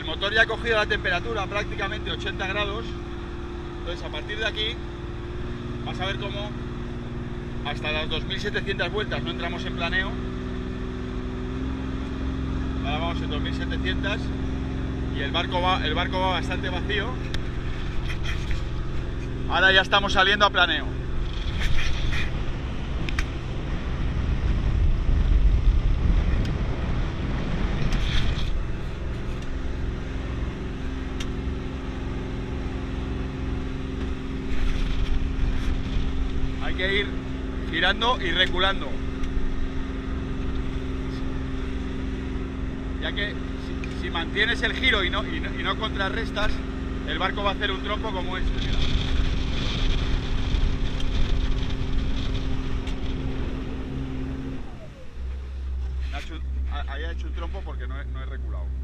el motor ya ha cogido la temperatura, prácticamente 80 grados. Entonces a partir de aquí vas a ver cómo hasta las 2700 vueltas no entramos en planeo. Ahora vamos en 2700 y el barco va bastante vacío. Ahora ya estamos saliendo a planeo. Hay que ir girando y reculando, ya que si mantienes el giro y no contrarrestas, el barco va a hacer un trompo como este. Mira. Ahí ha hecho un trompo porque no he reculado.